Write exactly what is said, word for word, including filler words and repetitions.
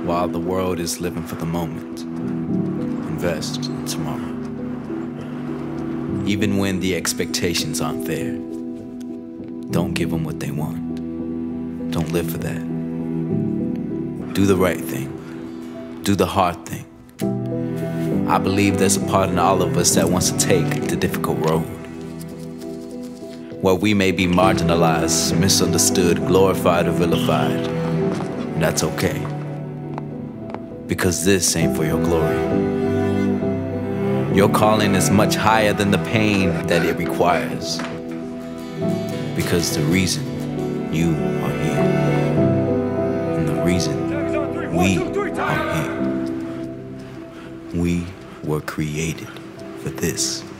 while the world is living for the moment. Invest in tomorrow. Even when the expectations aren't there, don't give them what they want. Don't live for that. Do the right thing. Do the hard thing. I believe there's a part in all of us that wants to take the difficult road, where we may be marginalized, misunderstood, glorified, or vilified. That's okay, because this ain't for your glory. Your calling is much higher than the pain that it requires, because the reason you are here, and the reason we are here, we were created for this.